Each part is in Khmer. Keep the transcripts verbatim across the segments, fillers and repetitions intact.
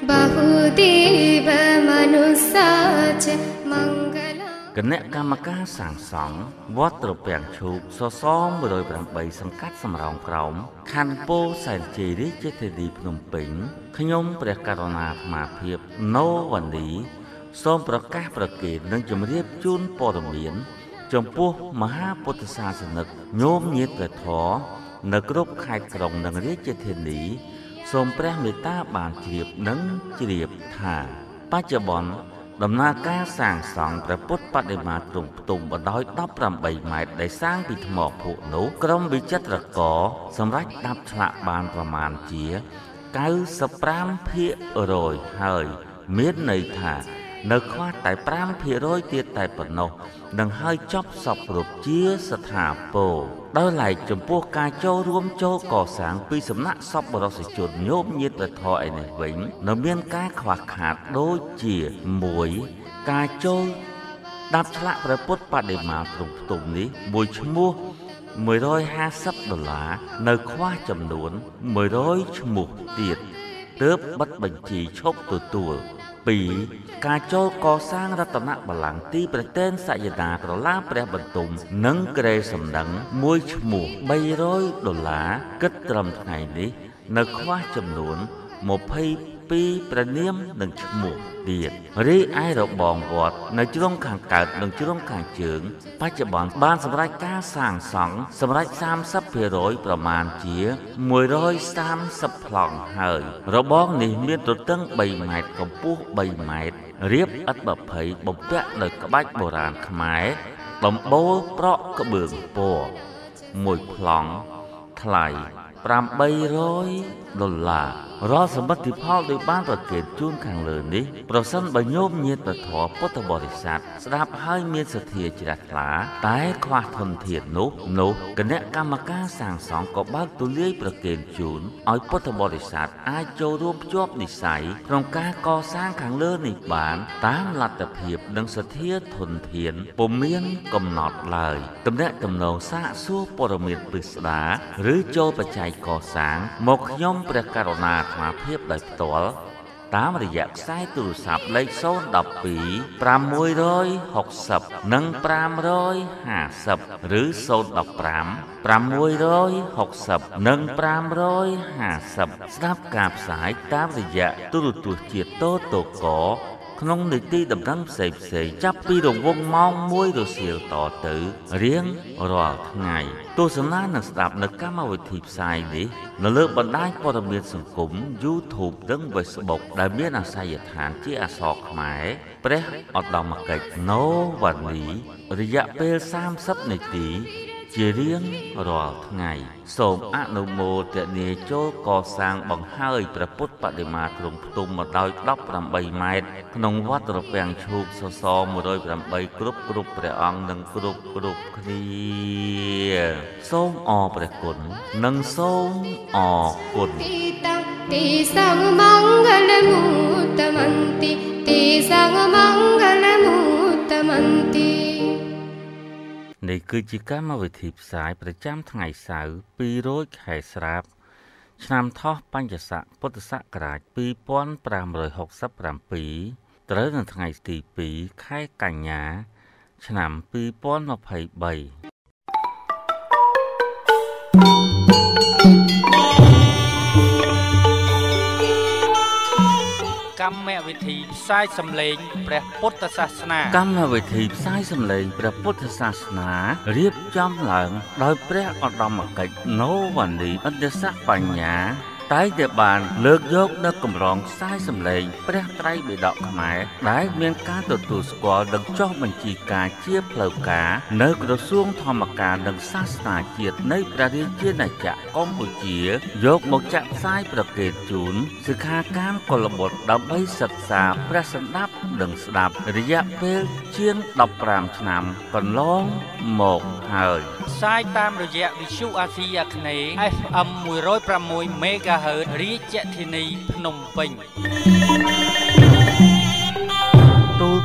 बहुदेव मनुष्याच मंगला គណៈកម្មការសាងសង់វត្តត្រពាំងឈូកសសរ một trăm linh tám សង្កាត់សំរោងក្រោមខណ្ឌពោធិ៍សែនជ័យរាជធានីភ្នំពេញខ្ញុំព្រះករុណាអាត្មាភាពណូវ៉ានីសូមប្រកាសប្រកាសនិងជម្រាបជូនព័ត៌មានចំពោះមហាពុទ្ធសាសនិកញោមញាតិព្រះធម៌នៅគ្រប់ខេត្តក្រុងនិងរាជធានីសូមព្រះមេត្តាបានជ្រាបនិងជ្រាបថាបច្ចុប្បន្នដំណើរការសាងសង់ព្រះពុទ្ធបដិមាទ្រង់ផ្ទុំបណ្ដោយ ដប់ប្រាំបី ម៉ែត្រដែលសាងពីថ្មភក់នោះក្រុមវិចិត្រករសម្រាប់ដាប់ឆ្លាក់បានប្រមាណជា 九十五 ភាគរយ ហើយមានន័យថានៅខ្វះតែ 5 ភាគរយ ទៀតតែប៉ុណ្ណោះនឹងហើយចប់សពគ្រប់ជាស្ថាពរដោយឡែកចំពោះការចូលរួមចូលកសាងពីសំណាក់សប្បុរសជនញោមញាតិព្រះធម៌ឯនេះវិញនៅមានការខ្វះខាតដូចជា មួយ ការចូលដាប់ឆ្លាក់ព្រះពុទ្ធបដិមាទ្រង់ផ្ទុំនេះមួយឈ្មោះ một trăm hai mươi ដុល្លារនៅខ្វះចំនួន một trăm ឈ្មោះទៀតទើបបិទបញ្ជីឈប់ទទួល ពីរ ការចូលកសាងរតនបល្ល័ង្កទីប្រទានសក្យតាក្រឡាព្រះបន្ទុំនិងក្រែសំដឹងមួយឈ្មោះ ba trăm ដុល្លារគិតត្រឹមថ្ងៃនេះនៅខ្វះចំនួន hai mươi hai ព្រះនាមនិងឈ្មោះទៀតរីឯរបងវត្តនៅជ្រុងខាងកើតនិងជ្រុងខាងជើងបច្ចុប្បន្នបានសម្រេចការសាងសង់សម្រេច សាមសិបភាគរយ ប្រមាណជា một trăm ba mươi ប្លង់ហើយរបងនេះមានទទឹង ba ម៉ែត្រកម្ពស់ ba ម៉ែត្ររាបឥដ្ឋ ยี่สิบ បំពាក់ដោយក្បាច់បុរាណខ្មែរដំបូលប្រក់ក្បឿងពណ៌មួយប្លង់ថ្លៃ tám trăm ដុល្លាររាល់សមិទ្ធផលដោយបានប្រកេតជូនខាងលើនេះប្រសិនបើញោមញាតិព្រះធម៌ពុទ្ធបរិស័ទស្ដាប់ហើយមានសទ្ធាជ្រះថ្លាតែខ្វះធនធាននោះនោះគណៈកម្មការសាងសង់ក៏បើកទូលាយប្រកេតជូនឲ្យពុទ្ធបរិស័ទអាចចូលរួមភ្ជាប់និស្ស័យក្នុងការកសាងខាងលើនេះបានតាមលទ្ធភាពនិងសទ្ធាធនធានពុំមានកំណត់ឡើយតំណែងតំណងសាកសួរព័ត៌មានពិស្ដារឬចូលបច្ច័យកសាងមកខ្ញុំព្រះករុណាអាត្មាភាពដោយផ្ទាល់តាមរយៈខ្សែទូរស័ព្ទលេខ ศูนย์ หนึ่ง สอง ប្រាំមួយរយហុកសិប និង ប្រាំរយห้าสิบ ឬ ศูนย์ หนึ่ง ห้า ប្រាំមួយរយហុកសិប និង ប្រាំរយห้าสิบ ស្ដាប់ការផ្សាយតាមរយៈទូរទស្សន៍ជាតិតូតូកក្នុងនីតិដំណឹងផ្សេងផ្សេងចាប់ពីរង្វង់ម៉ោងមួយរសៀលតទៅរៀងរាល់ថ្ងៃទស្សនានិងស្ដាប់នៅកម្មវិធីផ្សាយនេះនៅលើបណ្ដាញព័ត៌មានសង្គម YouTube និង Facebook ដែលមានអាសយដ្ឋានជាអក្សរខ្មែរព្រះឧត្តមកិច្ចណូវ៉ានីរយៈពេលសាមសិបនាទីជារៀងរាល់ថ្ងៃសូមអនុមោទនាចូលកសាងបង្ហើយព្រះពុទ្ធបដិមាទ្រង់ផ្ទុំមកដោយ ដប់ប្រាំបី ម៉ែត្រក្នុងវត្តត្រពាំងឈូកសសរ một trăm linh tám គ្រប់គ្រប់ព្រះអង្គនិងគ្រប់គ្រប់គ្នាសូមអរព្រះគុណនិងសូមអរគុណ ते sang मंगलमूर्तमन्ति ते sang मंगलमूर्तमन्ति នេះគឺជាកម្មវិធីផ្សាយប្រចាំថ្ងៃសៅរ៍ ពីររោចខែស្រាប ឆ្នាំថោះបัญចស័កពុទ្ធសករាជ ពីរពាន់ប្រាំរយហុកសិបប្រាំពីរ ត្រូវនៅថ្ងៃទីពីរខែកញ្ញា ឆ្នាំពីរពាន់ម្ភៃបីកម្មវិធីផ្សាយសម្លេងព្រះពុទ្ធសាសនាកម្មវិធីផ្សាយសម្លេងព្រះពុទ្ធសាសនារៀបចំឡើងដោយព្រះឧត្តមកិច្ចណូវ៉ានីឥន្ទស័កបញ្ញា តែងតែបានលើកយកនៅកម្រងខ្សែសម្លេងព្រះត្រៃបិដកខ្មែរដែលមានការទទួលស្គាល់និងចុះបញ្ជីការជាផ្លូវការនៅក្រសួងធម្មការនិងសាសនាជាតិនៃព្រះរាជាណាចក្រកម្ពុជាយកមកចាក់ផ្សាយប្រកេតជូនសិក្ខាកាមកុលបុត្រដើម្បីសិក្សាព្រះសម្ដាប់និងស្ដាប់រយៈពេលជាង ដប់ប្រាំ ឆ្នាំកន្លងមកហើយផ្សាយតាមរយៈវិទ្យុអាស៊ីអាគ្នេយ៍ เอฟ เอ็ม một không sáu មេហ្គាហឺត រាជធានីភ្នំពេញទូលព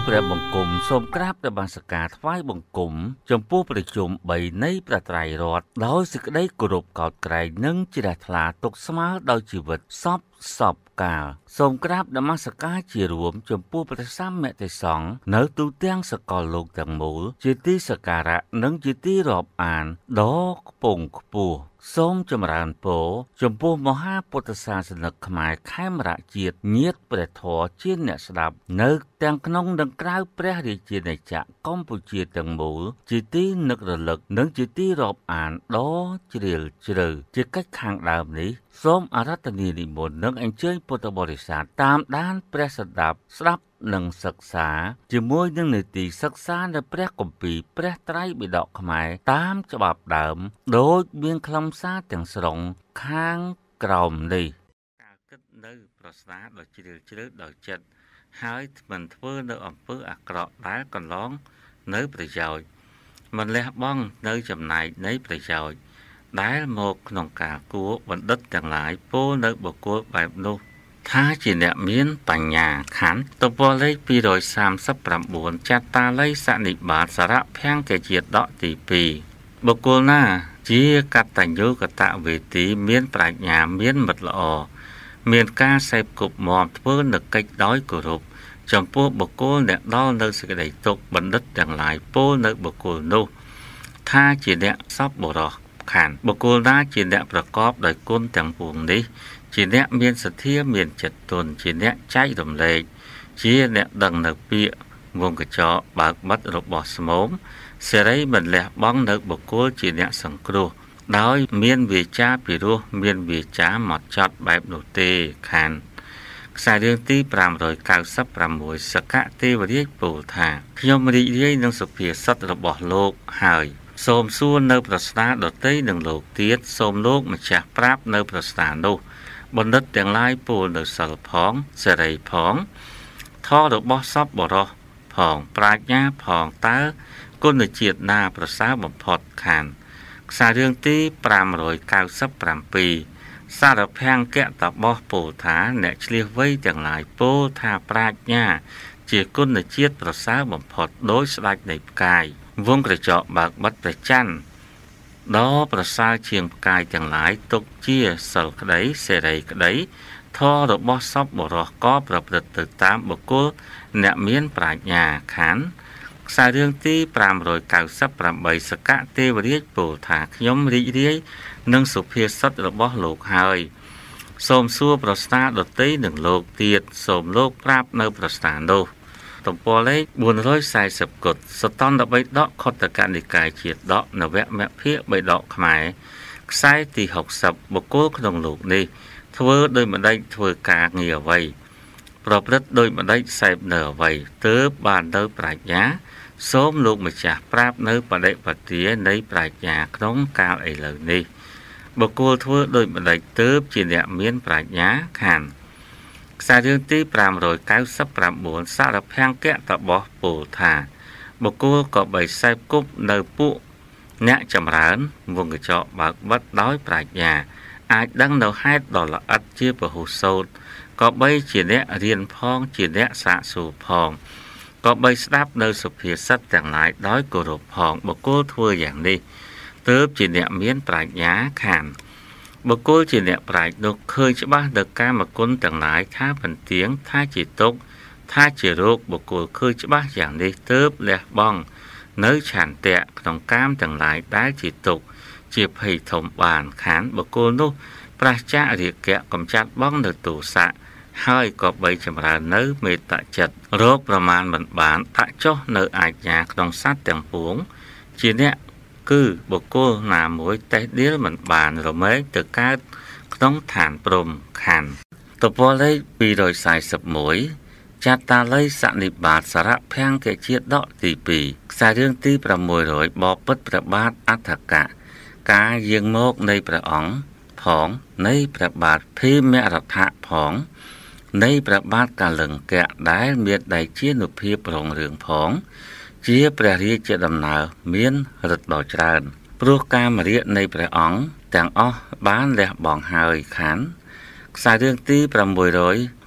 ព្រះបង្គំសូមក្រាបនមស្ការថ្វាយបង្គំចំពោះព្រះជន្មបីនៃព្រះត្រៃរតន៍ដោយសេចក្តីគោរពកោតក្រែងនិងជ្រះថ្លាទុកស្មើដោយជីវិតសពសពកាលសូមក្រាបនមស្ការជារួមចំពោះព្រះសម្មាទេសង្ឃនៅទូទាំងសកលលោកទាំងមូលជាទីសក្ការៈនិងជាទីរាប់អានដ៏ខ្ពង់ខ្ពស់សូមចម្រើនពរចំពោះមហាពុទ្ធសាសនិកខ្មែរខេមរៈជាតិញាតិព្រះធម៌ជាអ្នកស្ដាប់នៅទាំងក្នុងនិងក្រៅព្រះរាជាណាចក្រកម្ពុជាទាំងមូលជាទីនឹករលឹកនិងជាទីរាប់អានដ៏ជ្រាលជ្រៅជាកិច្ចខាងដើមនេះសូមអារាធនានិមន្តនិងអញ្ជើញពុទ្ធបរិស័ទតាមដានព្រះសដាប់ស្ដាប់និងសិក្សាជាមួយនឹងនីតិសិក្សានៅព្រះគម្ពីរព្រះត្រៃបិដកខ្មែរតាមច្បាប់ដើមដោយមានខ្លឹមសារទាំងស្រុងខាងក្រោមនេះការគិតនៅប្រសាដ៏ជ្រាលជ្រៅដោយចិត្តហើយមិនធ្វើនៅអំពើអាក្រក់ដែលកន្លងនៅប្រយោជន៍មិនលះបង់នៅចំណែកនៃប្រយោជន៍ដែលមកក្នុងការគួរបណ្ឌិតទាំងឡាយពោលនៅបុគ្គលបែបនោះថាជាអ្នកមានបញ្ញាខណ្ឌទំព័រលេខពីររសាមសិបប្រាំបួនចតាល័យសនិបាតសារៈភាំងកជាដកទីពីរបុគ្គលណាជាកតញ្ញូកតវេទីមានប្រាជ្ញាមានមិត្តល្អមានការសេពគប់មាំធ្វើនៅកិច្ចដោយគោរពចំពោះបុគ្គលអ្នកដល់នៅសេចក្តីទុក្ខបណ្ឌិតទាំងឡាយពោលនៅបុគ្គលនោះថាជាអ្នកសប្បុរសខានបុគ្គលណាជាអ្នកប្រកបដោយគុណទាំងពួងនេះជាអ្នកមានសទ្ធាមានចិត្តទន់ជាអ្នកចែករំលែកជាអ្នកដឹងនៅពាក្យវងកញ្ចក់បើកបិទរបស់ស្មោមសេរីមិនលះបង់នៅបុគ្គលជាអ្នកសង្គ្រោះដោយមានវាចាពិរោះមានវាចាមកចត់បែបនោះទេខានខ្សែរឿងទីប្រាំរយកៅសិបប្រាំមួយសកទេវរាជពោលថាខ្ញុំរីករាយនឹងសុភាសិតរបស់លោកហើយសូមសួរនៅប្រស្នាដតីនឹងលោកទៀតសូមលោកម្ចាស់ប្រាប់នៅប្រស្នានោះបណ្ឌិតទាំងឡាយពោលនៅសិលផងសេរីផងធម៌របស់សពបរោះផងប្រាជ្ញាផងតើគុណជាតិណាប្រសើរបំផុតខានខ្សែរឿងទីប្រាំរយកៅសិបប្រាំពីរសារភាំងកតបោះពោលថាអ្នកឆ្លៀសវៃទាំងឡាយពោលថាប្រាជ្ញាជាគុណជាតិប្រសើរបំផុតដោយស្ដេចនៃផ្កាយវងក្រចកបើកបិទព្រះច័ន្ទដ៏ប្រសើរជាងផ្កាយទាំងឡាយទុកជាសិលក្តីសេរីក្តីធម៌របស់សពបរោះក៏ប្រព្រឹត្តទៅតាមបុគ្គលអ្នកមានប្រាជ្ញាខានខ្សែរឿងទីប្រាំរយកៅសិបប្រាំបីសកទេវរាជពោលថាខ្ញុំរីករាយនឹងសុភាសិតរបស់លោកហើយសូមសួរប្រស្នាដតីនឹងលោកទៀតសូមលោកប្រាប់នៅប្រស្នានោះទំព័រលេខបួនរយសែសិបគុតសតន្តបិដកខុទ្ទកនិកាយជាតិដកនវមភាគបិដកខ្មែរខ្សែទីហុកសិបបុគ្គលក្នុងលោកនេះធ្វើដោយម្ដេចធ្វើការងារអ្វីប្រព្រឹត្តដោយម្ដេចសេពនៅអ្វីទើបបាននៅប្រាជ្ញាសូមលោកម្ចាស់ប្រាប់នៅបដិបទានៃប្រាជ្ញាក្នុងកាលឥឡូវនេះបុគ្គលធ្វើដោយម្ដេចទើបជាអ្នកមានប្រាជ្ញាខានខ្សែរឿងទីប្រាំរយកៅសិបប្រាំបួនសារភាំងកតបោះពោលថាបុគ្គលក៏បីសេពគប់នៅពួកអ្នកចម្រើនវងកញ្ចក់បើកបិទដោយប្រាជ្ញាអាចដឹងនៅហេតុដ៏ល្អិតជាពហុសោតក៏បីជាអ្នករៀនផងជាអ្នកសាកសួរផងក៏បីស្ដាប់នៅសុភាសិតទាំងឡាយដោយគោរពផងបុគ្គលធ្វើយ៉ាងនេះទើបជាអ្នកមានប្រាជ្ញាខានបុគ្គលជាអ្នកប្រាជ្ញនោះឃើញច្បាស់ទៅកាមគុណទាំងឡាយថាបន្ទៀងថាជាទុក្ខថាជារោគបុគ្គលឃើញច្បាស់យ៉ាងនេះទើបលះបង់នៅឆន្ទៈក្នុងកាមទាំងឡាយដែលជាទុក្ខជាភ័យធំបានខានបុគ្គលនោះប្រឆាចរាគៈកំចាត់បង់នៅទោសៈហើយក៏បីចម្រើននៅមេត្តាចិត្តរោគប្រមាណមិនបានដាក់ចុះនៅអាជ្ញាក្នុងសត្វទាំងពួងជាអ្នកគឺបុគ្គលណាមួយតេះដៀលមិនបានរមែងទៅកើតក្នុងឋានព្រំខណ្ឌទំព័រលេខពីររយសែសិបមួយចតាល័យសនិបាតសារៈភាំងកជាដកទីពីរខ្សែរឿងទីប្រាំមួយរយបពិតព្រះបាទអដ្ឋកៈការយាងមកនៃព្រះអង្គផងនៃព្រះបាទភីមរដ្ឋៈផងនៃព្រះបាទកាលង្គៈដែលមានដៃជានុភាពប្រងរឿងផងជាព្រះរាជដំណើរមានឫទ្ធិដ៏ច្រើនព្រោះកាមរាជនៃព្រះអង្គទាំងអស់បានលះបង់ហើយខានខ្សែរឿងទីប្រាំមួយរយ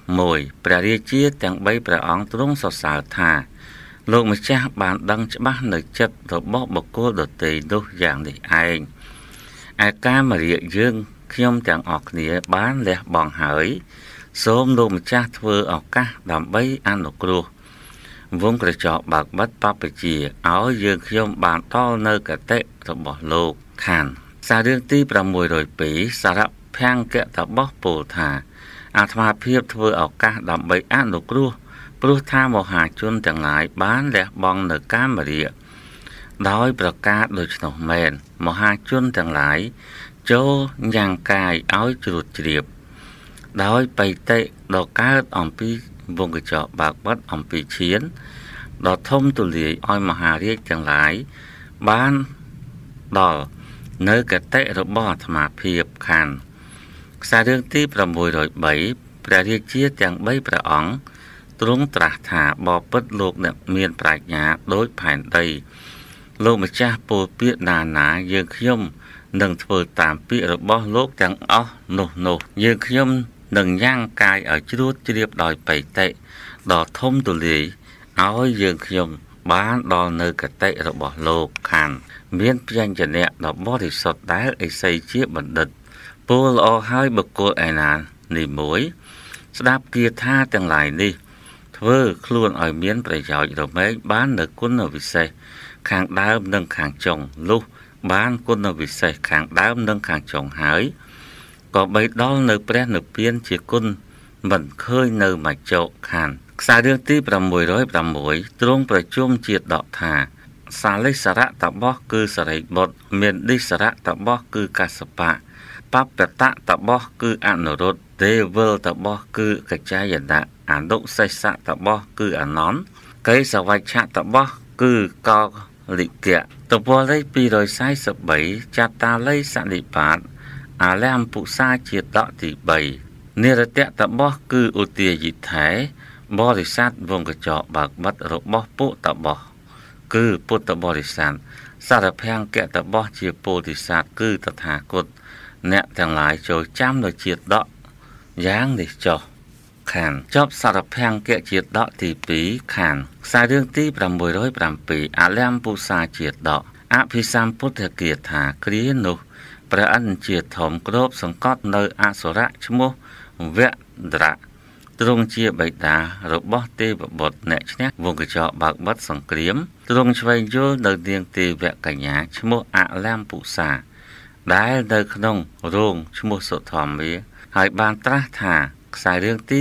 មួយព្រះរាជាទាំងបីព្រះអង្គទ្រង់សរសើរថាលោកម្ចាស់បានដឹងច្បាស់នៅចិត្តរបស់បុគ្គលដទៃនោះយ៉ាងនេះឯងឯកាមរាជយើងខ្ញុំទាំងអស់គ្នាបានលះបង់ហើយសូមលោកម្ចាស់ធ្វើឱកាសដើម្បីអនុគ្រោះវងក្រចកបើកបិទបព្វជិឲ្យយើងខ្ញុំបានតល់នៅកតិរបស់លោកខានសាររឿងទី6០២សារៈភង្គៈតបោះពោលថាអាត្មាភាពធ្វើឱកាសដើម្បីអនុគ្រោះព្រោះថាមហាជនទាំងឡាយបានលះបង់នៅកាមរាជដោយប្រកាសដូច្នោះមែនមហាជនទាំងឡាយចូលញ៉ាំងកាយឲ្យជ្រួតជ្រាបដោយបិតិដ៏កើតអំពីវងកញ្ចក់បើកបិទអំពីឈានដ៏ធំទូលាយឲ្យមហារាជទាំងឡាយបានដល់នៅកតិរបស់អាត្មាភាពខានខ្សែរឿងទី6០៣ព្រះរាជាទាំងបីព្រះអង្គទ្រង់ត្រាស់ថាបបិទ្ធលោកអ្នកមានប្រាជ្ញាដូចផែនដីលោកម្ចាស់ពោលពាក្យណាណាយើងខ្ញុំនឹងធ្វើតាមពាក្យរបស់លោកទាំងអស់នោះនោះយើងខ្ញុំនឹងញ៉ាំងកាយឲ្យជ្រួតជ្រាបដោយបិតិដ៏ធំទូលាយឲ្យយើងខ្ញុំបានដល់នៅកតិរបស់លោកខានមានព្យញ្ជនៈដ៏បរិសុទ្ធដែលឥសីជាបណ្ឌិតពោលល្អហើយបុគ្គលឯណានេះមួយស្ដាប់គាថាទាំងឡាយនេះធ្វើខ្លួនឲ្យមានប្រយោជន៍រមែងបាននៅគុណវិសេសខាងដើមនិងខាងចុងលុះបានគុណវិសេសខាងដើមនិងខាងចុងហើយក៏បីដល់នៅព្រះនិព្វានជាគុណមិនឃើញនៅមច្ចុខានខ្សែរឿងទី6០៦ទ្រង់ប្រជុំជាតិដកថាសាលិសារៈតបោះគឺសរិបុត្រមានឌិសារៈតបោះគឺកស្សបៈបបតៈតបោះគឺអនុរុទ្ធទេវលតបោះគឺកច្ចាយណៈអនុសេសៈតបោះគឺអនន្តកេសវច្ឆតបោះគឺកោលិកៈតពលលេខពីររយសែសិបបីចតាល័យសនិបាតអាលំពុសាជាតិទីបីនិរតៈតបោះគឺឧទាយិថែបរិស័ទវងកញ្ចក់បើកបិទរបស់ពុតបោះគឺពុទ្ធបរិស័ទសារភង្គៈតបោះជាពោធិសត្វគឺតថាគតអ្នកទាំងឡាយចូលចាំនៅជាតិដកយ៉ាងនេះចុះខានចប់សារភង្គៈជាតិដកទីពីរខានខ្សែរឿងទី6០៧អាលំពុសាជាតិដកអភិសម្ពុទ្ធគាថាគ្រានោះព្រះអិនជាធំគ្របសង្កត់នៅអសុរៈឈ្មោះវត្រៈទ្រង់ជាបិតារបស់ទេវបុត្រអ្នកឈ្នះវងកញ្ចក់បើកបិទសង្គ្រាមទ្រង់ឆ្វេងយល់នៅនាងទេវកញ្ញាឈ្មោះអលំពុសាដែលនៅក្នុងរោងឈ្មោះសុធម្មាហើយបានត្រាស់ថាខ្សែរឿងទី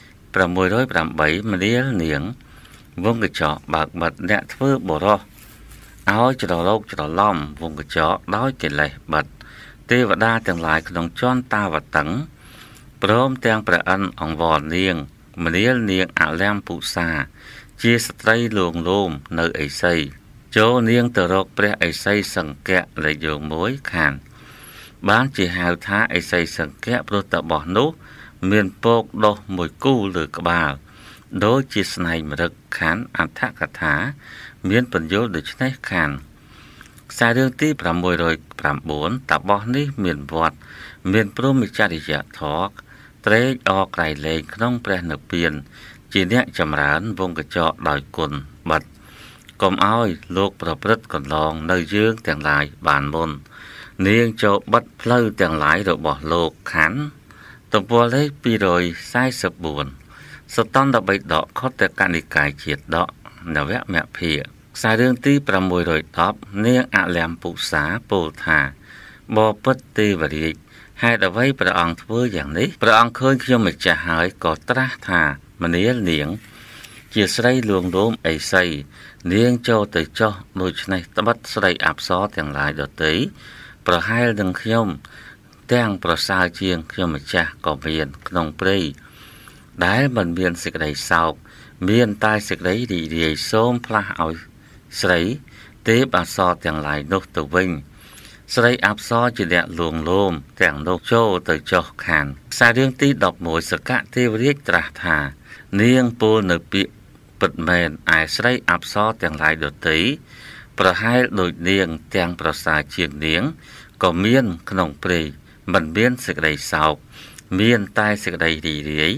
6០៨មនាលនាងវងកញ្ចក់បើកបិទអ្នកធ្វើបរោះឲ្យច្រឡោកច្រឡំវងកញ្ចក់ដោយកិលេសបិទទេវតាទាំងឡាយក្នុងជន់តាវតឹងព្រមទាំងព្រះអិនអង្វរនាងមនាលនាងអលំពុសាជាស្ត្រីលួងលោមនៅឥសីចូលនាងទៅរកព្រះឥសីសង្កៈលេខយោងមួយខានបានជាហៅថាឥសីសង្កៈព្រោះតបោះនោះមានពកដុះមួយគូលើក្បាលដូចជាស្នែងមរឹកខានអដ្ឋកថាមានបញ្យលដូច្នេះខានខ្សែរឿងទី6០៩តបោះនេះមានវត្តមានព្រហ្មចរិយធម៌ត្រេកអរក្រៃលែងក្នុងព្រះនិព្វានជាអ្នកចម្រើនវងកញ្ចក់ដោយគុណបិទកុំឲ្យលោកប្រព្រឹត្តកន្លងនៅយើងទាំងឡាយបានមុននាងចូលបិទផ្លូវទាំងឡាយរបស់លោកខានទំព័រលេខពីររយសែសិបបួនសតន្តបិដកខុទ្ទកនិកាយជាតិដកនវមភាខ្សែរឿងទី6១០នាងអលំពុសាពោលថាបពិតទេវរាជហេតុអ្វីព្រះអង្គធ្វើយ៉ាងនេះព្រះអង្គឃើញខ្ញុំម្ចាស់ហើយក៏ត្រាស់ថាមនាលនាងជាស្រីលួងលោមឥសីនាងចូលទៅចោះដូច្នេះត្បិតស្រីអប្សរទាំងឡាយដទៃប្រហែលនឹងខ្ញុំទាំងប្រសើរជាងខ្ញុំម្ចាស់ក៏មានក្នុងព្រៃដែលមិនមានសេចក្តីសោកមានតែសេចក្តីរីករាយសូមផ្លាស់ឲ្យស្រីទេពអប្សរទាំងឡាយនោះទៅវិញស្រីអប្សរជាអ្នកលួងលោមទាំងនោះចូលទៅចុះខានខ្សែរឿងទី១១សកទេវរាជត្រាស់ថានាងពោលនៅពាក្យពិតមែនឯស្រីអប្សរទាំងឡាយដទៃប្រហែលដូចនាងទាំងប្រសើរជាងនាងក៏មានក្នុងព្រៃមិនមានសេចក្តីសោកមានតែសេចក្តីរីករាយ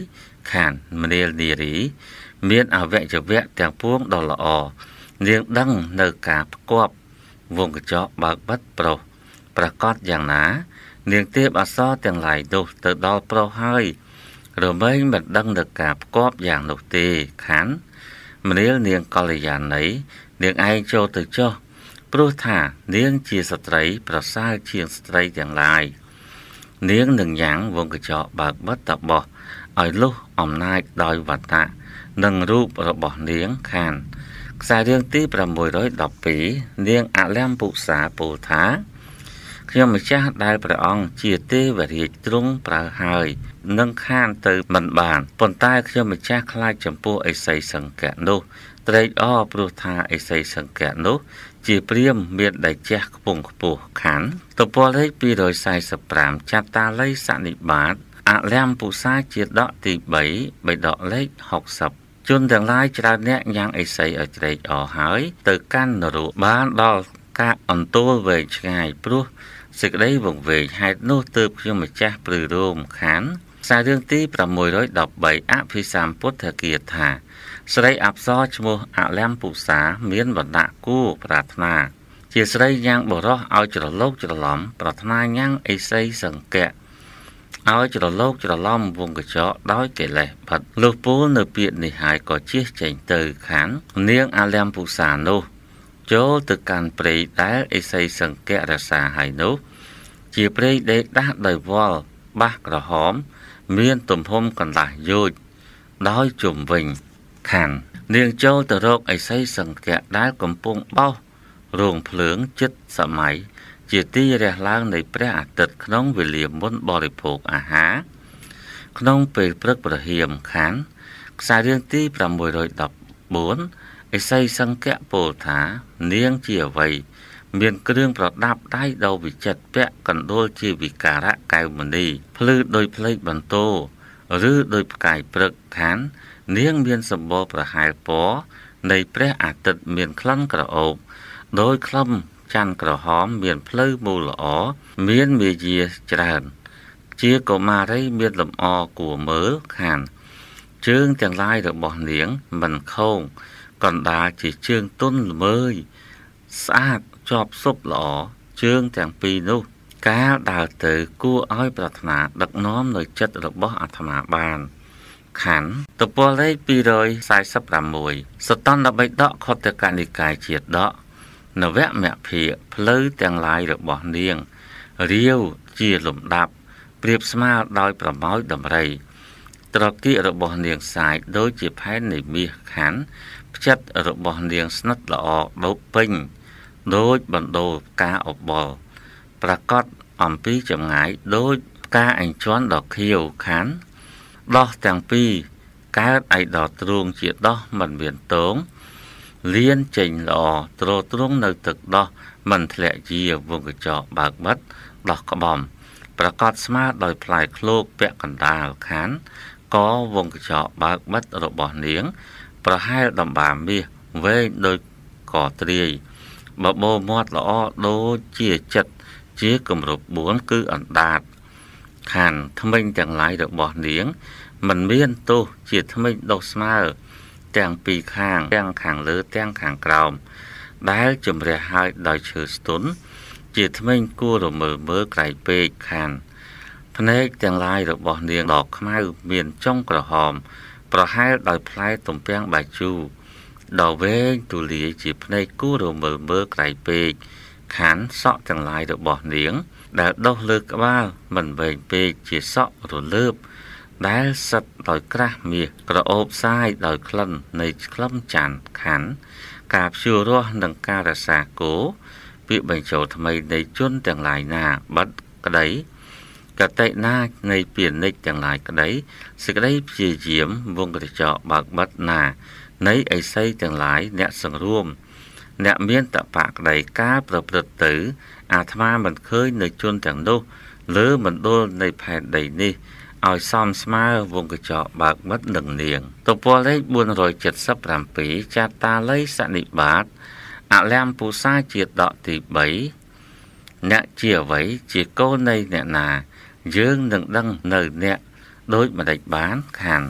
ខានមនាលនារីមានអវយវៈទាំងពួងដ៏ល្អនាងដឹងនៅការផ្គប់វងកញ្ចក់បើកបិទប្រុសប្រកាសយ៉ាងណានាងទេពអប្សរទាំងឡាយនោះទៅដល់ប្រុសហើយរមែងមិនដឹងនៅការផ្គប់យ៉ាងនោះទេខានមនាលនាងកល្យាណីនាងឯងចូលទៅចុះព្រោះថានាងជាស្ត្រីប្រសើរជាងស្ត្រីទាំងឡាយនាងនឹងញ៉ាំងវងកញ្ចក់បើកបិទតបោះឲ្យលុះអំណាចដោយវត្តៈនិងរូបរបស់នាងខានខ្សែរឿងទីប្រាំមួយរយដប់ពីរនាងអលំពុសាពោលថាខ្ញុំម្ចាស់ដែលព្រះអង្គជាទេវរាជទ្រង់ប្រើហើយនឹងខានទៅមិនបានប៉ុន្តែខ្ញុំម្ចាស់ខ្លាចចំពោះឥសីសង្កៈនោះត្រេកអរព្រោះថាឥសីសង្កៈនោះជាព្រាហ្មណ៍មានដៃជះខ្ពង់ខ្ពស់ខានទំព័រលេខពីររយសែសិបប្រាំចតាល័យសនិបាតអលំពុសាជាដកទីបីបិដកលេខហុកសិបជនទាំងឡាយច្រើនអ្នកញ៉ាំងឥសីឲ្យត្រេកអរហើយទៅកាន់នរកបានដល់ការអន្ទូលវែងឆ្ងាយព្រោះសេចក្តីវង្វេងហេតុនោះទើបខ្ញុំម្ចាស់ព្រឺរោមខានខ្សែរឿងទីប្រាំមួយរយដប់បីអភិសម្ពុទ្ធគាថាស្រីអប្សរឈ្មោះអលំពុសាមានវណ្ណៈគួរប្រាថ្នាជាស្រីញ៉ាំងបរោះឲ្យច្រឡោកច្រឡំប្រាថ្នាញ៉ាំងឥសីសង្កៈឲ្យច្រឡោកច្រឡំវងកញ្ចក់ដោយកិលេសផិតលុះពោលនៅពាក្យនេះហើយក៏ជៀសចេញទៅខាននាងអលំពុសានោះចូលទៅកាន់ព្រៃដែលឥសីសង្កៈរសាហើយនោះជាព្រៃដេកដាស់ដោយវល់បាសក្រហមមានទំហំកន្លះយោជន៍ដោយជុំវិញខាននាងចូលទៅរកឥសីសង្កៈដែលកំពុងបោសរោងភ្លើងចិត្តសម័យជាទីរះឡើងនៃព្រះអាទិត្យក្នុងវេលាមុនបរិភោគអាហារក្នុងពេលព្រឹកប្រហៀមខានខ្សែរឿងទីប្រាំមួយរយដប់បួនឥសីសង្កៈពោលថានាងជាអ្វីមានគ្រឿងប្រដាប់ដៃដ៏វិចិត្រពាក់កណ្ដុលជាវិការៈកែវមณีភ្លឺដោយផ្លេកបន្ទោឬដោយផ្កាយព្រឹកខាននាងមានសម្បល់ប្រហែលពណ៌នៃព្រះអាទិត្យមានក្លិនក្រអូបដោយក្លឹមច័ន្ទក្រហមមានផ្លូវមូលល្អមានមាយាច្រើនជាកុមារីមានលម្អគួរមើលខានជើងទាំងឡាយរបស់នាងមិនខោងកណ្ដាលជាជើងទន់ល្មើយស្អាតជាប់ស៊ប់ល្អជើងទាំងពីរនោះកាលដើរទៅគួរឲ្យប្រាថ្នាដឹកនាំនៅចិត្តរបស់អាត្មាបានខានទំព័រលេខពីររយសែសិបប្រាំមួយសតន្តបិដកខុទ្ទកនិកាយជាតិដកនវមភាគផ្លូវទាំងឡាយរបស់នាងរាវជាលំដាប់ប្រៀបស្មើដោយប្រមោយដំរីត្រកៀករបស់នាងសាយដូចជាផែននៃមាសខានផ្ចិតរបស់នាងស្និទ្ធល្អដូចពេញដូចបណ្ដូលផ្កាអបលប្រកាសអំពីចម្ងាយដូចផ្កាអញ្ជន់ដ៏ខៀវខានដោះទាំងពីរកើតឯដទ្រូងជាដោះមិនមានតងលៀនចេញល្អត្រទ្រង់នៅទឹកដោះមិនធ្លាក់ជាវងកញ្ចក់បើកបិទដោះក្បំប្រកាសស្មើដោយផ្លែឃ្លោកពាក់កណ្ដាលខានក៏វងកញ្ចក់បើកបិទរបស់នាងប្រហែលដំបាមាសវែងដូចកត្រាយបបោមាត់ល្អដូចជាចិត្តជាគម្រប់បួនគឺអណ្ដាតខានថ្មិញទាំងឡាយរបស់នាងមិនមានទោសជាថ្មិញដុះស្មើទាំងពីរខាងទាំងខាងលើទាំងខាងក្រោមដែលជំរះហើយដោយឈើស្ទន់ជាថ្មិញគួររមើមើលក្រៃពេកខានភ្នែកទាំងឡាយរបស់នាងដកខ្មៅមានចុងក្រហមប្រហែលដោយផ្លែទំពាំងបាយជូរដ៏វែងទូលាយជាភ្នែកគួររមើមើលក្រៃពេកខានសក់ទាំងឡាយរបស់នាងដែលដុះលើក្បាលមិនវែងពេកជាសក់រលើបដែលសិតដោយក្រាស់មាសក្រអូបសាយដោយក្លិននៃក្លឹមច័ន្ទខានការព្យួររស់និងការរសាគោពាក្យបញ្ចូលថ្មីនៃជនទាំងឡាយណាបាត់ក្តីកតិណានៃពាណិជ្ជទាំងឡាយក្តីសេចក្តីព្យាយាមវងកញ្ចក់បើកបិទណានៃឥសីទាំងឡាយអ្នកសង្រួមអ្នកមានតបៈក្តីការប្រព្រឹត្តទៅអាត្មាមិនឃើញនៅជនទាំងនោះលើមណ្ឌលនៃផែនដីនេះឲ្យសមស្មើវងកញ្ចក់បើកបិទនឹងនាងទំព័រលេខបួនរយចិតសិបប្រាំពីរចតាល័យសនិបាតអលំពុសាជាដកទីបីអ្នកជាអ្វីជាកូននៃអ្នកណាយើងនឹងដឹងនៅអ្នកដូចម្ដេចបានខាន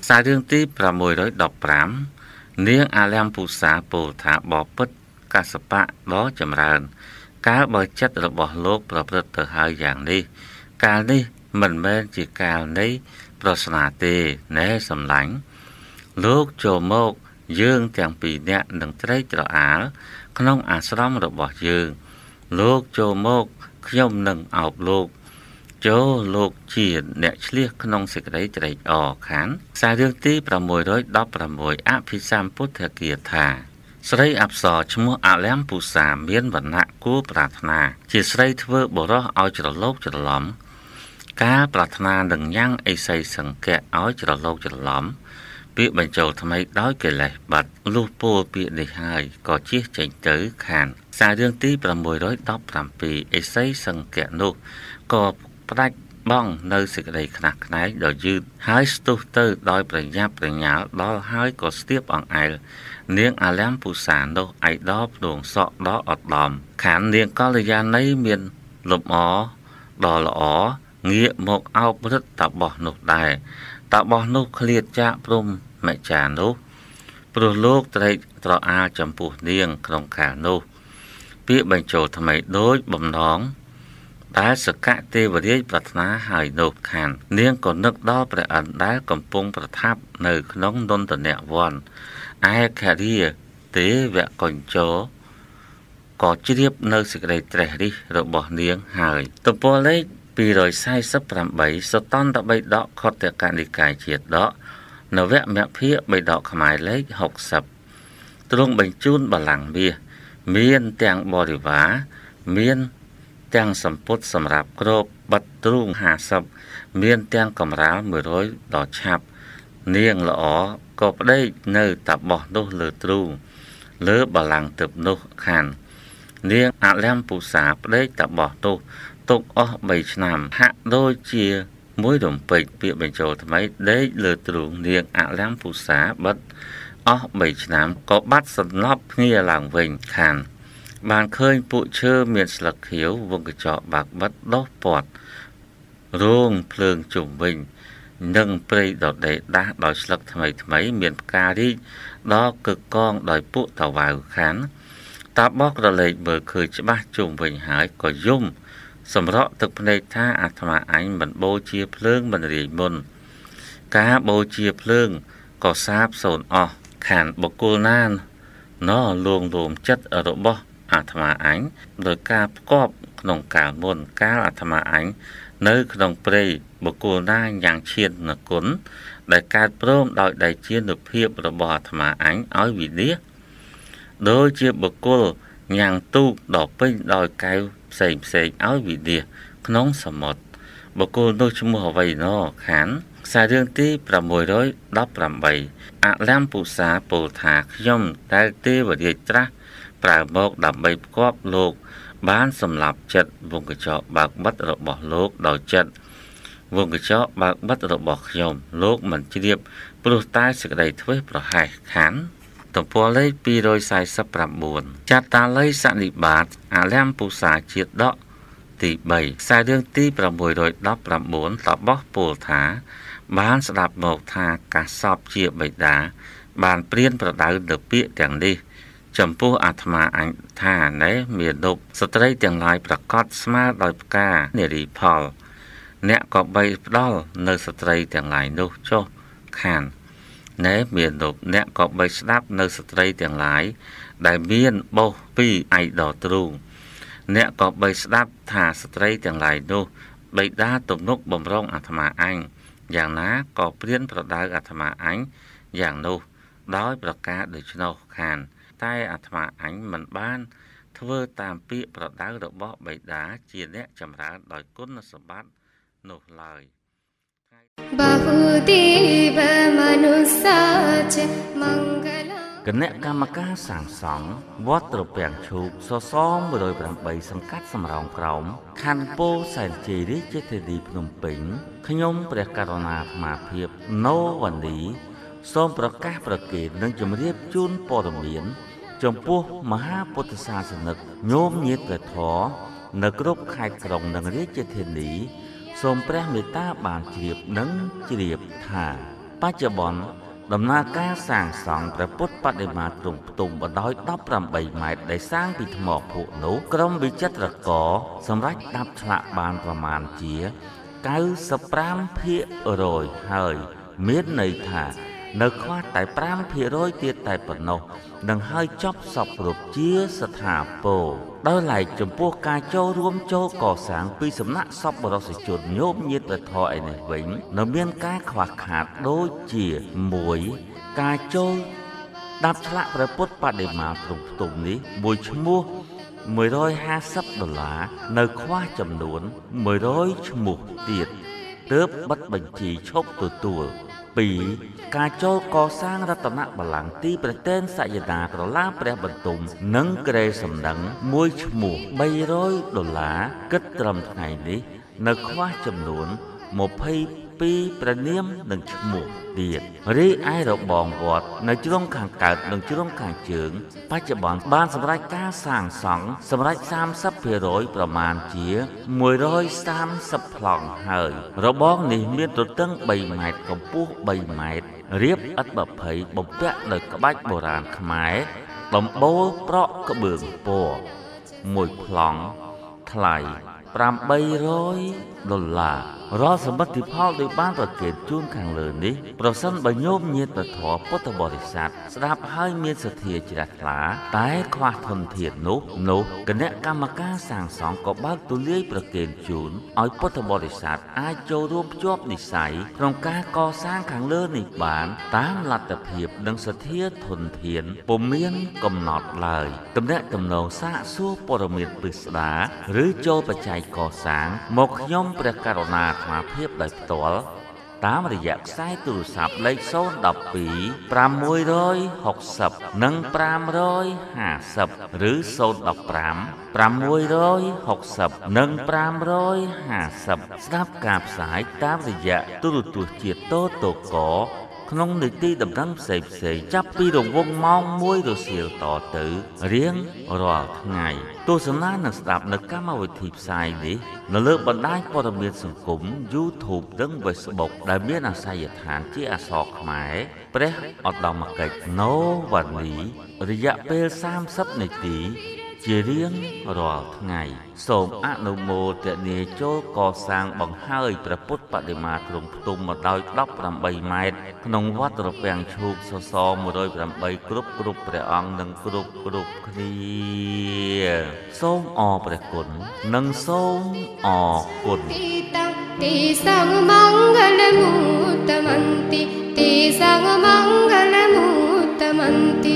សាររឿងទីប្រាំមួយរយដប់ប្រាំនាងអាលំពូសាពោលថាបបិទ្ធកសបៈដ៏ចម្រើនកាលបើចិត្តរបស់លោកប្រព្រឹត្តទៅហើយយ៉ាងនេះកាលនេះមិនមែនជាកាលនៃប្រស្នាទេណែសម្លាញ់លោកចូលមកយើងទាំងពីរនាក់នឹងត្រេកត្រអាលក្នុងអាស្រមរបស់យើងលោកចូលមកខ្ញុំនឹងអោបលោកចូលលោកជាអ្នកឆ្លៀសក្នុងសេចក្តីត្រេកអរខានសាររឿងទីប្រាំមួយរយដប់ប្រាំមួយអភិសម្ពុទ្ធគាថាស្រីអប្សរឈ្មោះអាលំពូសាមានវណ្ណៈគួរប្រាថ្នាជាស្រីធ្វើបរោះឲ្យច្រឡោកច្រឡំការប្រាថ្នានឹងញ៉ាំងអីសីសង្កៈឲ្យច្រឡោកច្រឡំពាក្យបញ្ចូលថ្មីដោយកិលេសបាត់លុះពោលពាក្យនេះហើយក៏ជៀសចេញទៅខានសាររឿងទីប្រាំមួយរយដប់ប្រាំពីរអេសីសង្កៈនោះក៏ផ្ដាច់បងនៅសេចក្តីខ្នះខ្នែងដ៏យឺតហើយស្ទុះទៅដោយប្រញាប់ប្រញាល់ដល់ហើយក៏ស្ទាបអង្អែលនាងអាលំពូសានោះឯដល់ភ្នងសក់ដ៏អត់ដំខាននាងកល្យាណីមានលំអដ៏ល្អងាកមកអោបរឹតតាបោះនោះដែរតាបោះនោះឃ្លាតចាកព្រំមេចានោះព្រោះលោកត្រេកត្រអាលចំពោះនាងក្នុងកាលនោះពាក្យបញ្ចូលថ្មីដូចបំណងដែលសកៈទេវរាជប្រាថ្នាហើយនោះខាននាងក៏នឹកដល់ព្រះអិនដែលកំពុងប្រថាប់នៅក្នុងនន្តនវ័នឯខារាទេវកញ្ចោក៏ជ្រាបនៅសេចក្តីត្រេះរិះរបស់នាងហើយទំព័រលេខពីររយសែសិបប្រាំបីសតន្តបិដកខត្តកនិកាយជាតិដកនវមភាគបិដកខ្មែរលេខហុកសិបទ្រង់បញ្ជូនបល្ល័ង្កមាសមានទាំងបរិវារមានទាំងសម្ពុតសម្រាប់គ្របបិទទ្រូងហាសិបមានទាំងកម្រាលមួយរយដ៏ឆាប់នាងល្អក៏ប្តេកនៅតាបោះនោះលើទ្រូងលើបល្ល័ង្កទឹកនោះខាននាងអាលំពូសាប្តេកតាបោះនោះទុកអស់បីឆ្នាំហាក់ដូចជាមួយរំពេចពាក្យបញ្ចូលថ្មីដេកលើទ្រូងនាងអាលំពូសាបិទអស់បីឆ្នាំក៏បាត់សន្លប់គ្នាឡើងវិញខានបានឃើញពួកឈើមានស្លឹកខៀវវងកញ្ចក់បាក់បិទដោះពាត់រោងភ្លើងជុំវិញនិងព្រៃដដេដាស់ដោយស្លឹកថ្មីថ្មីមានផ្ការីកដល់កឹកកងដោយពួកតាវ៉ៅខានតាបោះក្រឡេកមើលឃើញច្បាស់ជុំវិញហើយក៏យំសម្រក់ទឹកភ្នែកថាអាត្មាអញមិនបូជាភ្លើងមិនរាយមុនការបូជាភ្លើងក៏សាបសូន្យអស់ខានបុគ្គលណាណលួងលោមចិត្តរបស់អាត្មាអញដោយការផ្គប់ក្នុងកាលមុនកាលអាត្មាអញនៅក្នុងព្រៃបុគ្គលណាយ៉ាងឈាននគុណដែលកើតព្រមដោយដៃជានុភាពរបស់អាត្មាអញឲ្យវិនិច្ឆ័យដោយជាបុគ្គលញ៉ាំងទូកដល់ពេញដោយកែវផ្សេងផ្សេងឲ្យវិនិច្ឆ័យក្នុងសមុទ្របុគ្គលនោះឈ្មោះអ្វីណោខានខ្សែរឿងទីប្រាំមួយរយដប់ប្រាំបីអាលំពូសាពោលថាខ្ញុំដែលទេវរាជត្រាស់ប្រើមកដើម្បីផ្គប់លោកបានសម្លាប់ចិត្តវងកញ្ចក់បើកបិទរបស់លោកដោយចិត្តវងកញ្ចក់បើកបិទរបស់ខ្ញុំលោកមិនជ្រាបព្រោះតែសេចក្តីធ្វេសប្រហែសខានទំព័រលេខពីររយសែសិបប្រាំបួនចតាល័យសនិបាតអាលំពូសាជាតិដកទីបីខ្សែរឿងទីប្រាំមួយរយដប់ប្រាំបួនតបោះពោលថាបានស្ដាប់មកថាកាសពជាបិតាបានព្រានប្រដៅទៅពាក្យទាំងនេះចំពោះអាត្មាអញថាណែមាននប់ស្ត្រីទាំងឡាយប្រកាសស្មើដោយផ្កានារីផលអ្នកក៏បីផ្ដល់នៅស្ត្រីទាំងឡាយនោះចុះខានណែមាននប់អ្នកក៏បីស្ដាប់នៅស្ត្រីទាំងឡាយដែលមានបោសពីរឯដទ្រូងអ្នកក៏បីស្ដាប់ថាស្ត្រីទាំងឡាយនោះបិតាទំនុកបំរុងអាត្មាអញយ៉ាងណាក៏ព្រានប្រដៅអាត្មាអញយ៉ាងនោះដោយប្រការដូច្នោះខានតែអាត្មាអញមិនបានធ្វើតាមពាក្យប្រដៅរបស់បិតាជាអ្នកចម្រើនដោយគុណសម្បត្តិនោះឡើយ बहुदेव मनुष्याच मंगला គណៈកម្មការសាងសង់វត្តត្រពាំងឈូកសសរមួយរយប្រាំបីសង្កាត់សំរោងក្រោមខណ្ឌពោធិ៍សែនជ័យរាជធានីភ្នំពេញខ្ញុំព្រះករុណាអាត្មាភាពណូវ៉ានីសូមប្រកាសប្រកេតនិងជម្រាបជូនព័ត៌មានចំពោះមហាពុទ្ធសាសនិកញោមញាតិព្រះធម៌នៅគ្រប់ខេត្តក្រុងនិងរាជធានីសូមព្រះមេត្តាបានជ្រាបនិងជ្រាបថាពបច្ចុប្បន្នដំណើរការសាងសង់ព្រះពុទ្ធបដិមាទ្រង់ផ្ទុំបណ្ដោយដប់ប្រាំបីម៉ែត្រដែលសាងពីថ្មភក់នោះក្រុមវិចិត្រករសម្រាប់ដាប់ឆ្លាក់បានប្រមាណជាកៅសិបប្រាំភាគរយហើយមានន័យថានៅខ្វះតែប្រាំភាគរយទៀតតែប៉ុណ្ណោះនឹងហើយចប់សពរូបជាស្ថាពរដោយឡែកចំពោះការចូលរួមចូលកសាងពីសំណាក់សប្បុរសជនញោមញាតិធម៌ឯនេះវិញនៅមានការខ្វះខាតដូចជាមួយការចូលដាប់ឆ្លាក់ព្រះពុទ្ធបដិមាទ្រង់ផ្ទុំនេះមួយឈ្មោះមួយរយហាសិបដុល្លារនៅខ្វះចំនួនមួយរយឈ្មោះទៀតទើបបិទបញ្ជីឈប់ទទួលពីរការចូលកសាងរតនបល្ល័ង្កទីប្រទែនសយតាក្រឡាព្រះបន្ទុំនិងក្រែសំដឹងមួយឈ្មោះបីរយដុល្លារគិតត្រឹមថ្ងៃនេះនៅខ្វះចំនួនម្ភៃពីរព្រះនាមនិងឈ្មោះទៀតរីឯរបងវត្តនៅជ្រុងខាងកើតនិងជ្រុងខាងជើងបច្ចុប្បន្នបានសម្រេចការសាងសង់សម្រេចសាមសិបភាគរយប្រមាណជាមួយរយសាមសិបប្លង់ហើយរបងនេះមានទទឹងបីម៉ែត្រកម្ពស់បីម៉ែត្ររាបឥតបភ័យបំពាក់ដោយក្បាច់បុរាណខ្មែរដំបូលប្រក់ក្បឿងពណ៌មួយប្លង់ថ្លៃប្រាំបីរយដុល្លាររាល់សម្បត្តិផលដោយបានប្រកេតជូនខាងលើនេះប្រសិនបើញោមញាតិធម៌ពុទ្ធបរិស័ទស្ដាប់ហើយមានសទ្ធាជ្រះថ្លាតែខ្វះធនធាននោះនោះគណៈកម្មការសាងសង់ក៏បើកទូលាយប្រកេតជូនឲ្យពុទ្ធបរិស័ទអាចចូលរួមភ្ជាប់និស្ស័យក្នុងការកសាងខាងលើនេះបានតាមលទ្ធភាពនិងសទ្ធាធនធានពុំមានកំណត់ឡើយតំណាក់តំណងសាកសួរព័ត៌មានពិស្ដារឬចូលបច្ច័យកសាងមកខ្ញុំព្រះករុណាអាត្មាភាពដោយផ្ទាល់តាមរយៈខ្សែទូរស័ព្ទលេខศูนย์ หนึ่ง สอง ប្រាំមួយរយហុកសិបនិងប្រាំរយហាសិបឬศูนย์ หนึ่ง ห้า ប្រាំមួយរយហុកសិបនិងប្រាំរយហាសិបស្ដាប់ការផ្សាយតាមរយៈទូរទស្សន៍ជាតិតូតូកក្នុងនីតិដំណឹងផ្សេងផ្សេងចាប់ពីរង្វង់ម៉ោងមួយរសៀលតទៅរៀងរាល់ថ្ងៃទស្សនានិងស្ដាប់នៅកម្មវិធីផ្សាយនេះនៅលើបណ្ដាញព័ត៌មានសង្គម YouTube និង Facebook ដែលមានអាសយដ្ឋានជាអក្សរខ្មែរព្រះឧត្តមកិច្ចណូវ៉ានីរយៈពេលសាមសិបនាទីជារៀងរាល់ថ្ងៃសូមអនុមោទនាចូលកសាងបង្ហើយព្រះពុទ្ធបដិមាទ្រង់ផ្ទុំមកដោយដប់ប្រាំបីម៉ែត្រក្នុងវត្តត្រពាំងឈូកសសរមួយរយប្រាំបីគ្រប់គ្រប់ព្រះអង្គនិងគ្រប់គ្រប់គ្នាសូមអរព្រះគុណនិងសូមអរគុណទីសង្ឃមង្គលមុត្តមន្តិទីសង្ឃមង្គលមុត្តមន្តិ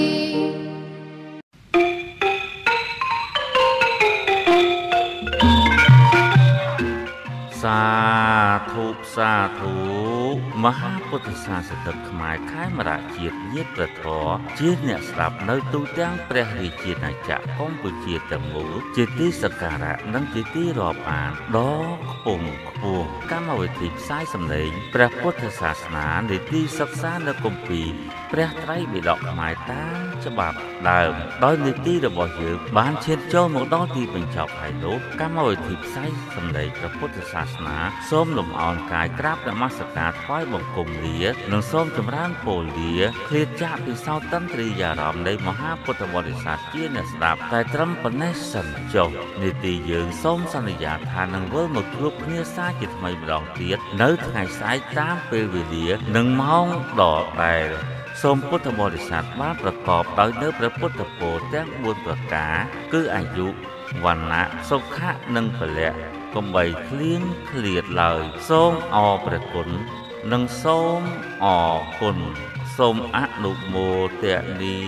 សាធុសាធុមហាពុទ្ធសាសនិកខ្មែរខេមរៈជាតិញាតិព្រះធម៌ជាអ្នកស្ដាប់នៅទូទាំងព្រះរាជាណាចក្រកម្ពុជាទាំងមូលជាទីសក្ការៈនិងជាទីរាប់អានដ៏ខ្ពង់ខ្ពស់កម្មវិធីផ្សាយសម្លេងព្រះពុទ្ធសាសនានីតិសិក្សានៅគម្ពីរព្រះត្រៃបិដកខ្មែរតាមច្បាប់ដើមដោយនីតិរបស់យើងបានឈានចូលមកដល់ទីបញ្ចប់ហើយនោះកម្មវិធីផ្សាយសម្លេងព្រះពុទ្ធសាសនាសូមលំអរកាយក្រាបនមស្ការថ្វាយបង្គំលានិងសូមចម្រើនពរលាឃ្លាតចាកពីសោតន្ទ្រីយារម្មណ៍នៃមហាពុទ្ធបរិស័ទជាអ្នកស្ដាប់តែត្រឹមប៉ុណ្ណេះសិនចុះនីតិយើងសូមសន្យាថានឹងវិលមកជួបគ្នាសាជាថ្មីម្ដងទៀតនៅថ្ងៃស្អែកតាមពេលវេលានិងម៉ោងដដែលសូមពុទ្ធបរិស័ទបានប្រកបដោយនៅព្រះពុទ្ធពរទាំងបួនប្រការគឺអាយុវណ្ណៈសុខៈនិងពលៈកុំបីឃ្លៀងឃ្លាតឡើយសូមអរព្រះគុណនិងសូមអរគុណសូមអនុមោទនា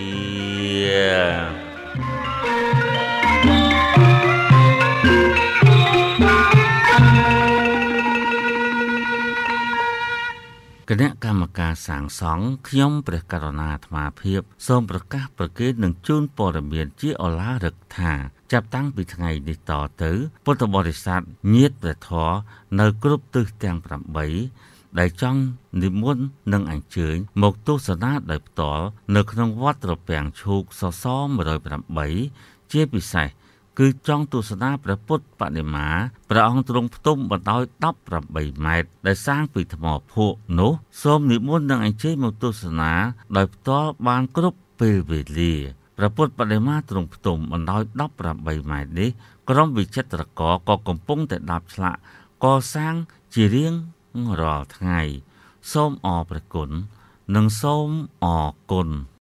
គណៈកម្មការសាងសង់ខ្ញុំព្រះករុណាអាត្មាភាពសូមប្រកាសប្រកេតនិងជូនព័ត៌មានជាឱឡារិកថាចាប់តាំងពីថ្ងៃនេះតទៅពុទ្ធបរិស័ទញាតិព្រះធម៌នៅគ្រប់ទិសទាំងប្រាំបីដែលចង់និមន្តនិងអញ្ជើញមកទស្សនាដោយផ្ទាល់នៅក្នុងវត្តត្រពាំងឈូកសសរមួយរយប្រាំបីជាពិសេសគឺចង់ទស្សនាព្រះពុទ្ធបដិមាព្រះអង្គទ្រង់ផ្ទុំបណ្ដោយដប់ប្រាំបីម៉ែត្រដែលសាងពីថ្មភក់នោះសូមនិមន្តនឹងអញ្ជើញមកទស្សនាដោយផ្ទាល់បានគ្រប់ពេលវេលាព្រះពុទ្ធបដិមាទ្រង់ផ្ទុំបណ្ដោយដប់ប្រាំបីម៉ែត្រនេះក្រុមវិចិត្រករក៏កំពុងតែដាប់ឆ្លាក់កសាងជារៀងរាល់ថ្ងៃសូមអរព្រះគុណនិងសូមអរគុណ